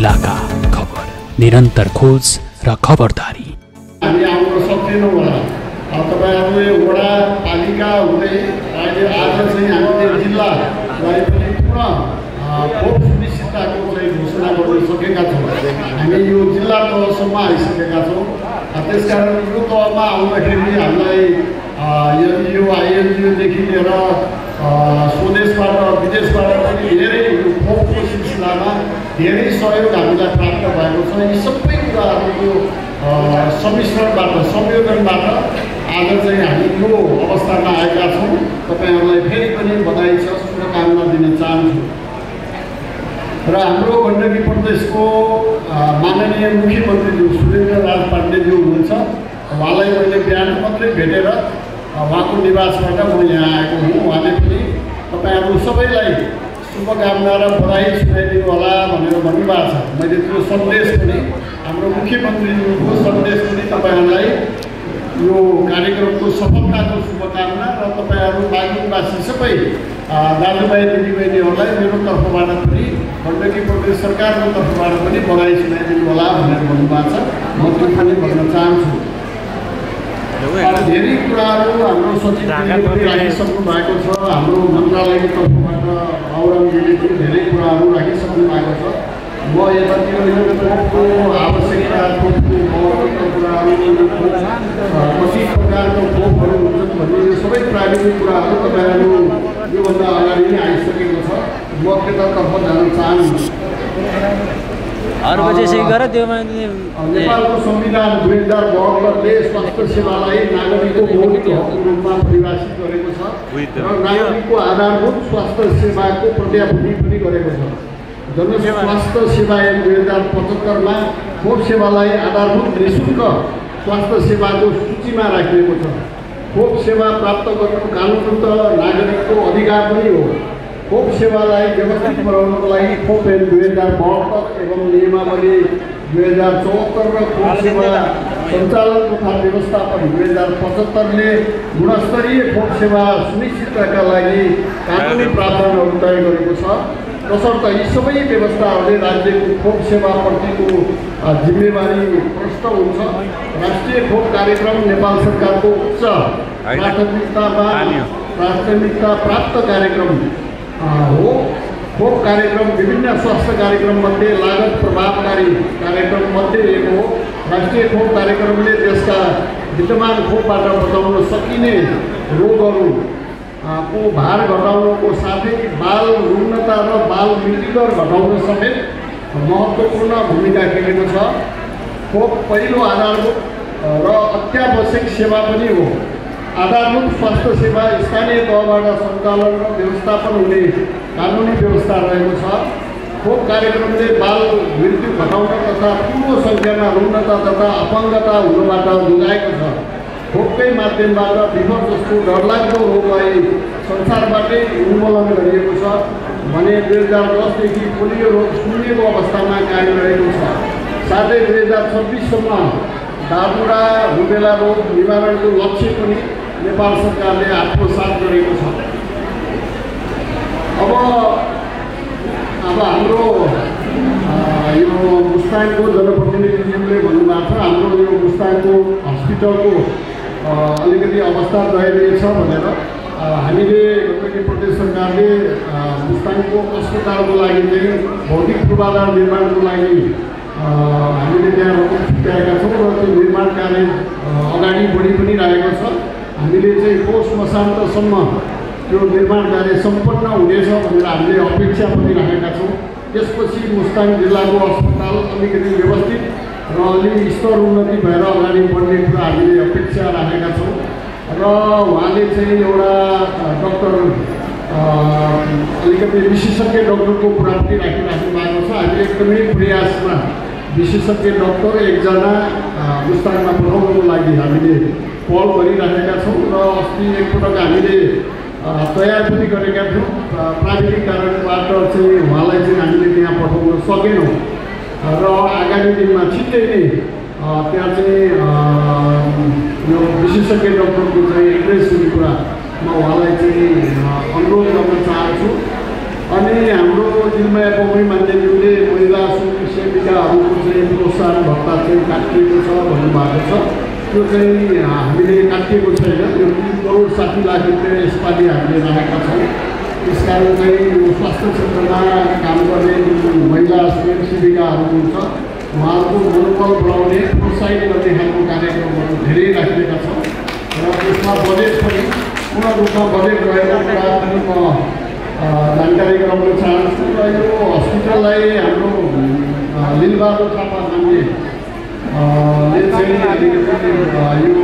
जिल्लाका खबर, निरन्तर खोज र खबरदारी। हामी आउन सक्दैनौँ होला। तपाईँहरूले वडा पालिका हुँदै अहिले आज चाहिँ हामीले जिल्लालाई पनि पुनः खोप सुनिश्चितताको चाहिँ घोषणा गर्न सकेका छौँ। हामी यो जिल्ला तहसम्म आइसकेका छौँ। त्यसकारण यो तहमा आउँदाखेरि हामीलाई यो आइएनजिओदेखि लिएर स्वदेशबाट विदेशबाट पनि धेरै यो खोपको सिलसिलामा धेरै सहयोग हामीलाई प्राप्त भएको छ। यी सबै कुराहरूको सम्मिश्रणबाट संयोजनबाट आज चाहिँ हामी यो अवस्थामा आएका छौँ। तपाईँहरूलाई फेरि पनि बधाई छ, शुभकामना दिन चाहन्छु। र हाम्रो गण्डकी प्रदेशको माननीय मुख्यमन्त्रीज्यू सुरेन्द्रराज पाण्डेज्यू हुनुहुन्छ। उहाँलाई मैले बिहान मात्रै भेटेर उहाँको निवासबाट म यहाँ आएको हुँ। उहाँले पनि तपाईँहरू सबैलाई शुभकामना र बधाई सुनाइदिनु होला भनेर भन्नुभएको छ। मैले त्यो सन्देश पनि हाम्रो मुख्यमन्त्रीज्यूको सन्देश पनि तपाईँहरूलाई यो कार्यक्रमको सफलताको शुभकामना र तपाईँहरू बागलुङवासी सबै दाजुभाइ दिदीबहिनीहरूलाई मेरो तर्फबाट पनि गण्डकी प्रदेश सरकारको तर्फबाट पनि बधाई सुनाइदिनु होला भनेर भन्नुभएको छ। म त्यो पनि भन्न चाहन्छु। धेरै कुराहरू हाम्रो सचिवले पनि राखिसक्नु भएको छ। हाम्रो मन्त्रालयको तर्फबाट औरङजीले पनि धेरै कुराहरू राखिसक्नु भएको छ। म यतातिर यो खोपको आवश्यकता, खोपको महत्त्वका कुराहरू, कति प्रकारको खोपहरू हुन्छन् भन्ने यो सबै प्राविधिक कुराहरू तपाईँहरू योभन्दा अगाडि नै आइसकेको छ। म त्यतातर्फ जान चाहन्छु। नेपालको संविधान 2072ले स्वास्थ्य सेवालाई नागरिकको मौलिक हकको रूपमा परिभाषित गरेको छ र नागरिकको आधारभूत स्वास्थ्य सेवाको प्रत्याभूति पनि गरेको छ। जनस्वास्थ्य सेवा ऐन 2075मा खोप सेवालाई आधारभूत निःशुल्क स्वास्थ्य सेवाको सूचीमा राखिएको छ। खोप सेवा प्राप्त गर्नु कानुन नागरिकको अधिकार पनि हो। खोप सेवालाई व्यवस्थित बनाउनको लागि खोप ऐन 2072 एवं नियमावली 2074 र खोप सेवा सञ्चालन तथा व्यवस्थापन 2075ले गुणस्तरीय खोप सेवा सुनिश्चितताका लागि कानुनी प्रावधानहरू तय गरेको छ। तसर्थ यी सबै व्यवस्थाहरूले राज्यको खोप सेवाप्रतिको जिम्मेवारी प्रष्ट हुन्छ। राष्ट्रिय खोप कार्यक्रम नेपाल सरकारको उच्च प्राथमिकता प्राप्त कार्यक्रम हो। खोप कार्यक्रम विभिन्न स्वास्थ्य कार्यक्रममध्ये लागत प्रभावकारी कार्यक्रममध्ये एक हो। राष्ट्रिय खोप कार्यक्रमले देशका विद्यमान खोपबाट बचाउन सकिने रोगहरू को भार घटाउनको साथै बाल रुग्णता र बाल मृत्युदर घटाउन समेत महत्त्वपूर्ण भूमिका खेलेको छ। खोप पहिलो आधारभूत र अत्यावश्यक सेवा पनि हो। आधारभूत स्वास्थ्य सेवा स्थानीय तहबाट सञ्चालन र व्यवस्थापन हुने कानुनी व्यवस्था रहेको छ। खोप कार्यक्रमले बाल मृत्यु घटाउन तथा ठुलो सङ्ख्यामा रुग्णता तथा अपङ्गता हुनबाट जोगाएको छ। खोपकै माध्यमबाट विफल जस्तो डरलाग्दो रोगलाई संसारबाटै उन्मूलन गरिएको छ भने 2010देखि पोलियो रोग शून्यको अवस्थामा कायम रहेको छ। साथै 2026सम्म दाबुरा रुबेला रोग निवारणको लक्ष्य पनि नेपाल सरकारले आत्मसात गरेको छ। अब हाम्रो यो मुस्ताङको जनप्रतिनिधिज्यूले भन्नुभएको छ हाम्रो यो मुस्ताङको हस्पिटलको अलिकति अवस्था दयनीय छ भनेर। हामीले गण्डकी प्रदेश सरकारले मुस्ताङको अस्पतालको लागि चाहिँ भौतिक पूर्वाधार निर्माणको लागि हामीले त्यहाँ रकम छुट्याएका छौँ र त्यो निर्माण कार्य अगाडि बढी पनि रहेको छ। हामीले चाहिँ पौष मसान्तसम्म त्यो निर्माण कार्य सम्पन्न हुनेछ भनेर हामीले अपेक्षा पनि राखेका छौँ। त्यसपछि मुस्ताङ जिल्लाको अस्पताल अलिकति व्यवस्थित र अलि स्तर उन्नति भएर अगाडि बढ्ने कुरा हामीले अपेक्षा राखेका छौँ। र उहाँले चाहिँ एउटा डक्टर अलिकति विशेषज्ञ डक्टरको कुरा पनि राखिराख्नु भएको छ। हामी एकदमै प्रयासमा विशेषज्ञ डक्टर एकजना मुस्ताङमा पठाउनको लागि हामीले पहल गरिराखेका छौँ र अस्ति एकपटक हामीले तयार पनि गरेका थियौँ। प्राविधिक कारणबाट चाहिँ उहाँलाई चाहिँ हामीले त्यहाँ पठाउन सकेनौँ र आगामी दिनमा छिट्टै नै त्यहाँ चाहिँ यो विशेषज्ञ डक्टरको चाहिँ एड्रेस हुने कुरा म उहाँलाई चाहिँ अनुरोध गर्न चाहन्छु। अनि हाम्रो जिल्मा पौडी मान्यज्यूले महिला सुरक्षा सेविकाहरूको चाहिँ प्रोत्साहन भत्ता चाहिँ काटिएको छ भन्नुभएको छ। त्यो चाहिँ हामीले काटिएको छैन। यो 3 करोड 60 लाख रुपियाँ यसपालि हामीले राखेका छौँ। त्यस कारण चाहिँ यो स्वास्थ्य क्षेत्रमा काम गर्ने महिला स्वयंसेविकाहरू हुन्छ उहाँहरूको मनोबल बढाउने प्रोत्साहित गर्ने खालको कार्यक्रमहरू धेरै राखिएका छौँ र त्यसमा बजेट पनि पूर्ण रूपमा बजेट रहेको कुरा पनि म जानकारी गराउन चाहन्छु। र यो हस्पिटललाई हाम्रो लिलबहादुर थापा नामले चाहिँ अलिकति यो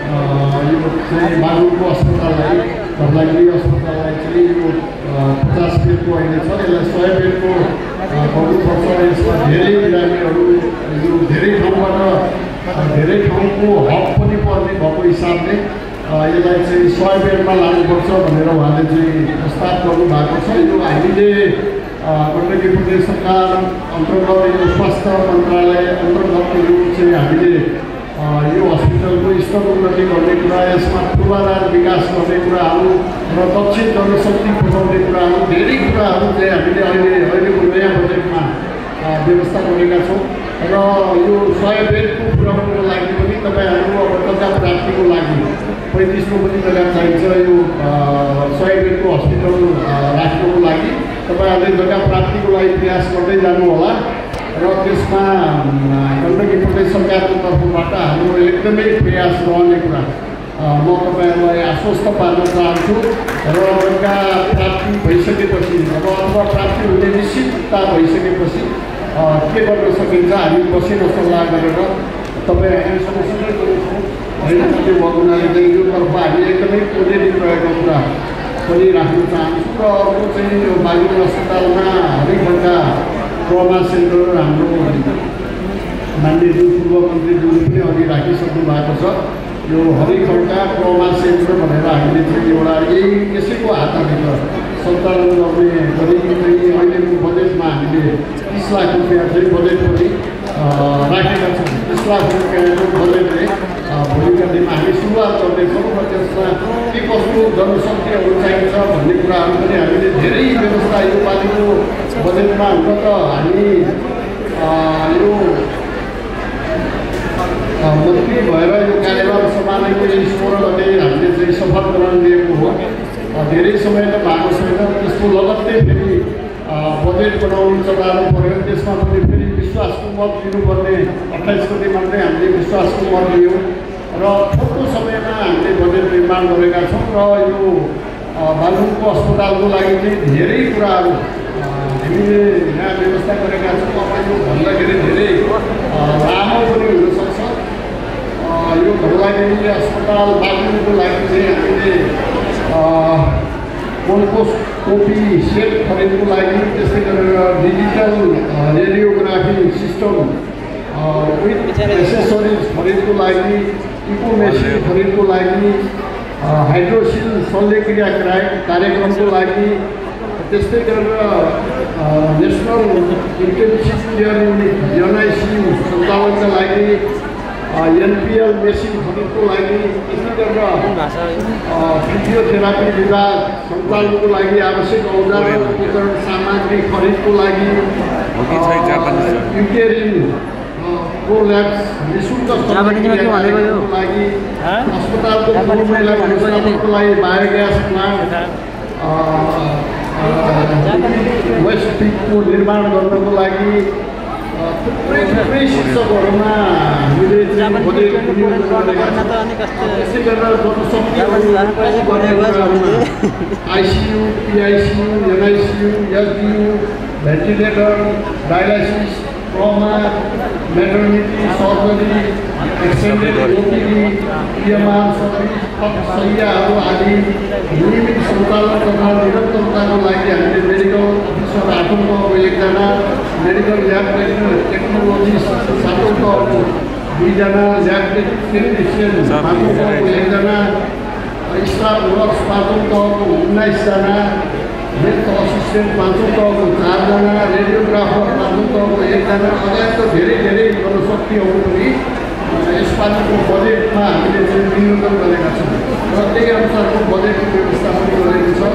चाहिँ बागलुङको अस्पताललाई धर्लागिरी अस्पताललाई चाहिँ यो 50 बेडको अहिले छ। यसलाई 100 बेडको गर्नुपर्छ। यसमा धेरै बिरामीहरू यो धेरै ठाउँबाट धेरै ठाउँको हब पनि पर्ने भएको हिसाबले यसलाई चाहिँ 100 बेडमा लानुपर्छ भनेर उहाँले चाहिँ प्रस्ताव गर्नुभएको छ। यो हामीले गण्डकी प्रदेश सरकार अन्तर्गत यो स्वास्थ्य मन्त्रालय अन्तर्गत यो चाहिँ हामीले यो हस्पिटलको स्तर उन्नति गर्ने कुरा, यसमा पूर्वाधार विकास गर्ने कुराहरू र दक्षिण जनशक्ति पुर्याउने कुराहरू धेरै कुराहरू चाहिँ हामीले अहिलेको नयाँ बजेटमा व्यवस्था गरेका छौँ। र यो 100 बेडको पुर्याउनुको लागि पनि तपाईँहरू अब जग्गा प्राप्तिको लागि 35 पनि जग्गा चाहिन्छ। यो 100 बेडको हस्पिटल राख्नुको लागि तपाईँहरूले जग्गा प्राप्तिको लागि प्रयास गर्दै जानु होला र त्यसमा गण्डकी प्रदेश सरकारको तर्फबाट हाम्रो एकदमै प्रयास रहने कुरा म तपाईँहरूलाई आश्वस्त पार्न चाहन्छु। र जग्गा प्राप्ति भइसकेपछि अब अथवा प्राप्ति हुने निश्चितता भइसकेपछि के गर्न सकिन्छ हामी बसेर सल्लाह गरेर तपाईँहरू सँगसँगै गर्छौँ। होइन त्यो भएको हुनाले चाहिँ यो तर्फ हामी एकदमै पोजिटिभ रहेको कुरा पनि राख्न चाहन्छु। र अर्को चाहिँ यो बागलुङ अस्पतालमा हरेक घन्टा ट्रमा सेन्टर हाम्रो मान्य पूर्व मन्त्रीज्यूले पनि अघि राखिसक्नु भएको छ। यो हरेक घन्टा ट्रमा सेन्टर भनेर हामीले चाहिँ एउटा यसैको आधारभित्र सञ्चालन गर्ने गरी चाहिँ अहिलेको बजेटमा हामीले 30 लाख रुपियाँ चाहिँ बजेट पनि राखेका छौँ। 30 लाख रुपियाँको बजेटले भोलिका दिनमा हामी सुरुवात गर्दैछौँ र त्यसमा के कस्तो जनशक्तिहरू चाहिन्छ भन्ने कुराहरू पनि हामीले धेरै व्यवस्था योपालिको बजेटमा हुन त हामी यो मन्त्री भएर यो कार्यभार सम्हालेको 16 गते हामीले चाहिँ शपथ ग्रहण लिएको हो। धेरै समय त भएको छैन। त्यसको लगत्तै फेरि बजेट बनाउनु चलाउनु पऱ्यो। त्यसमा पनि फेरि विश्वासको मत दिनुपर्ने 28 गते मात्रै हामीले विश्वासको मत लियौँ र थोरै समयमा हामीले बजेट निर्माण गरेका छौँ। र यो बागलुङको अस्पतालको लागि चाहिँ धेरै कुराहरू हामीले यहाँ व्यवस्था गरेका छौँ। अब यो भन्दाखेरि धेरै लामो पनि हुनसक्छ। यो धर्लागिरी अस्पताल बागलुङको लागि चाहिँ हामीले कोल्पोस्कोपी सेट खरिदको लागि, त्यस्तै गरेर digital radiography system with accessories खरिदको लागि, इको मेसिन खरिदको लागि, हाइड्रोसिल शल्यक्रिया कार्यक्रमको लागि, त्यस्तै गरेर national intensive care unit NICU सञ्चालनका लागि, NPL मेसिन खरिदको लागि, त्यस्तै गरेर फिजियोथेरापी विभाग सञ्चालनको लागि आवश्यक औजार उपकरण सामग्री खरिदको लागि, युटेरिन प्रोल्याप्स निःशुल्क शल्यक्रियाको लागि, अस्पतालको मैला व्यवस्थापनको लागि बायोग्यास प्लान्ट, वेस्ट पिटको निर्माण गर्नको लागि थुप्रै शिक्षकहरूमा हामीले बजेट विनियोग गरेका छौँ। त्यसै गरेर ICU, PICU, NICU, SDU, ventilator, dialysis, trauma, maternity, surgery, extended OPD, EMR service, शय्याहरू आदि नियमित सञ्चालन तथा निरन्तरताको लागि हामीले मेडिकल अफिसर 8औं तहको 1जना, मेडिकल ल्याब टेक्नोलोजिस्ट 7औं तहको 2जना, ल्याब टेक्निसियन 5औं तहको 1जना, स्टाफ नर्स 5औं तहको 19जना, हेल्थ असिस्टेन्ट 5औं तहको 4जना, रेडियोग्राफर 5औं तहको 1जना, लगायत धेरै जनशक्तिहरू पनि यसपालिको बजेटमा हामीले चाहिँ विनियोजन गरेका छौँ र त्यही अनुसारको बजेटको व्यवस्था पनि गरेको छ।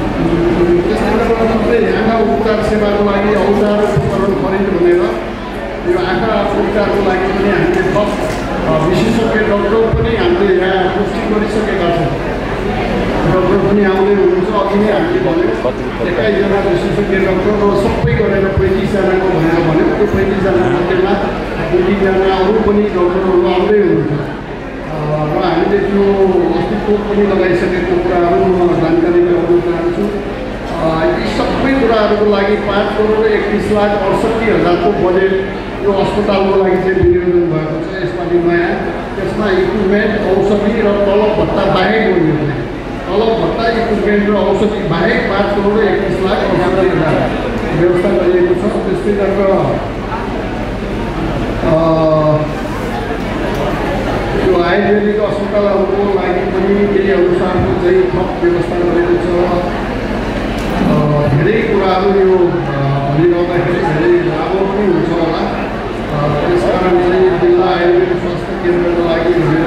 त्यस्तै गरेर मात्रै यहाँका उपचार सेवाको लागि औजार उपकरण खरिद भनेर यो आँखा उपचारको लागि पनि हामीले थप विशेषज्ञ डक्टर पनि हामीले यहाँ पुष्टि गरिसकेका छौँ। डक्टर पनि आउँदै हुनुहुन्छ। अघि नै हामीले भन्यौँ 21जना विशेषज्ञ डक्टर र सबै गरेर 35जनाको भनेर भन्यौँ। त्यो 35जना मध्येमा 20जना अरू पनि डक्टरहरू आउँदै हुनुहुन्छ र हामीले त्यो अस्तित्व पनि लगाइसकेको कुराहरू म जानकारी गराउन चाहन्छु। यी सबै कुराहरूको लागि 5,31,68,000 को बजेट यो अस्पतालको लागि चाहिँ विनियोजन भएको छ यसपालि नयाँ। त्यसमा इक्विपमेन्ट औषधि र तलब भत्ता बाहेक गरिएको छ। तलब भत्ता इक्विपमेन्ट र औषधि बाहेक 5,31,68,000 व्यवस्था गरिएको छ। त्यस्तै गरेर यो आयुर्वेदिक अस्पतालहरूको लागि पनि त्यही अनुसारको चाहिँ थप व्यवस्था गरेको छ। धेरै कुराहरू यो भनिरहँदाखेरि धेरै लामो पनि हुन्छ होला। त्यस कारण चाहिँ जिल्ला आयुर्वेदिक स्वास्थ्य केन्द्रको लागि भनेर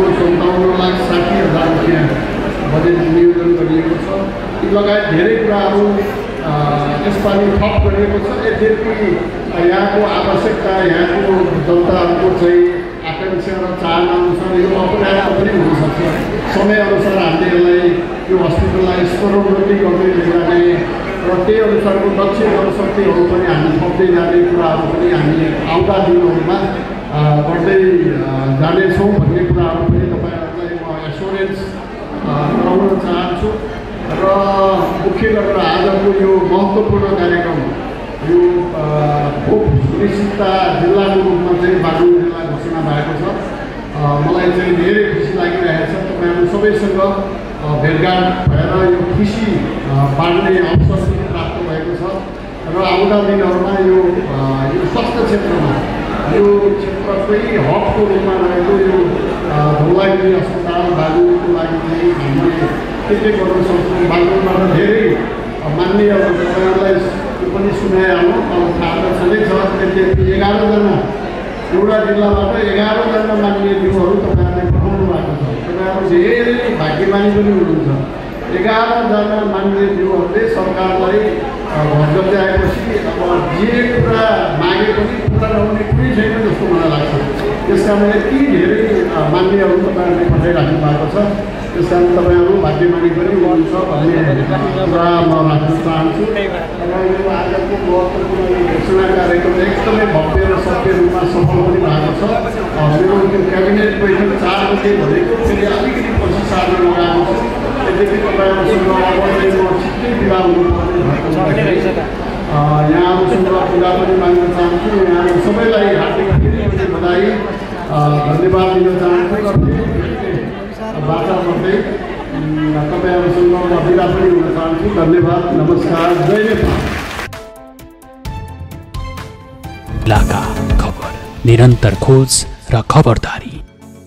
1,57,60,000 रुपियाँ बजेट नियोजन गरिएको छ। यी लगायत धेरै कुराहरू यसपालि थप गरिएको छ। यद्यपि यहाँको आवश्यकता, यहाँको जनताहरूको चाहिँ आकाङ्क्षा र चाहना अनुसार यो अपनाएको पनि हुनसक्छ। समयअनुसार हामीले यसलाई यो हस्पिटललाई स्तरोन्नति गर्दै जाने र त्यही अनुसारको दक्ष जनशक्तिहरू पनि हामी थप्दै जाने कुराहरू पनि हामी आउँदा दिनहरूमा गर्दै जानेछौँ भन्ने कुराहरू पनि तपाईँहरूलाई म एस्योरेन्स गराउन चाहन्छु। र मुख्य गरेर आजको यो महत्त्वपूर्ण कार्यक्रम यो खोप सुनिश्चितता जिल्लाको रूपमा चाहिँ बागलुङ जिल्ला घोषणा भएको छ। मलाई चाहिँ धेरै खुसी लागिरहेको छ। तपाईँहरू सबैसँग भेटघाट भएर यो खुसी बाँड्ने अवसर पनि प्राप्त भएको छ र आउँदा दिनहरूमा यो स्वास्थ्य क्षेत्रमा यो क्षेत्रकै हबको रूपमा रहेको यो धौलागिरी अस्पताल बागलुङको लागि चाहिँ हामीले के गर्न सक्छौँ। बागलुङबाट धेरै मान्य तपाईँहरूलाई पनि सुनाइहाल्नु थाहा त छँदैछ। त्यति 11जना एउटा जिल्लाबाट 11जना मान्य जीवहरू तपाईँहरूले पठाउनु भएको छ। तपाईँहरू धेरै भाग्यमानी पनि हुनुहुन्छ। 11जना मान्य जीवहरूले सरकारलाई घर गर्दै आएपछि अब जे कुरा मागे पनि पुरा नहुने कुनै छैन जस्तो मलाई लाग्छ। त्यस कारण यति धेरै मान्यहरू तपाईँहरूले पठाइराख्नु भएको छ। त्यस कारण तपाईँहरू भाग्यमानी पनि हुनुहुन्छ भन्ने कुरा म राख्न चाहन्छु। तपाईँको आजको महत्त्वपूर्ण घोषणा कार्यक्रम एकदमै भव्य र सभ्य रूपमा सफल पनि भएको छ। मेरो त्यो क्याबिनेट बैठक 4 बजे भनेको फेरि अलिकति पछि सार्न लगाएको छु। यद्यपि तपाईँहरूसँग अब चाहिँ म छिट्टै बिदा हुनुपर्ने भएको हुँदाखेरि यहाँहरूसँग बिदा पनि माग्न चाहन्छु। यहाँहरू सबैलाई हार्दिक बधाई धन्यवाद दिन चाहन्छु। र बाचा गर्दै तपाईँहरूसँग म बिदा पनि हुन चाहन्छु। धन्यवाद, नमस्कार, जय नेपाल। इलाका खबर, निरन्तर खोज र खबरदारी।